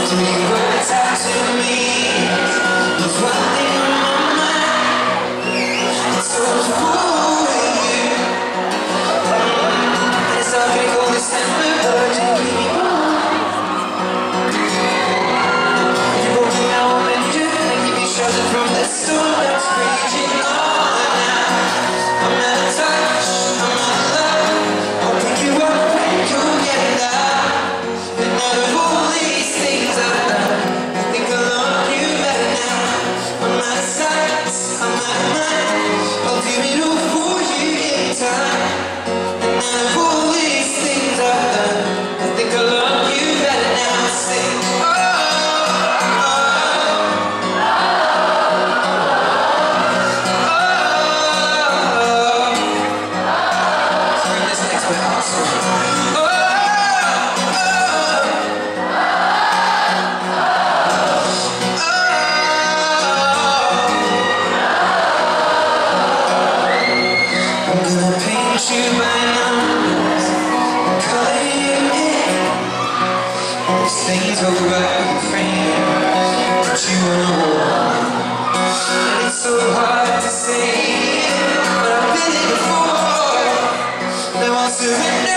Three words out to me. There's one thing on my mind. It's so full with you. And it's all gonna go December, but you leave me alone. You won't be now I'm in you, and give me shelter from the storm that's raging on now. I'm out of touch, I'm out of love. I'll pick you up when you get down. And out of all these things I've done, I think I love you better now. I'm out of sight, I'm out of mind. I'll do it all for you anytime. And out of all these things I've done, I think I love you better now. Sing, oh, oh, oh. Let's bring this next bit out. Oh, I'm gonna paint you by numbers, color you in. These things will right in frame, put you on a wall. And it's so hard to say, but I've been it before. Now I'll surrender.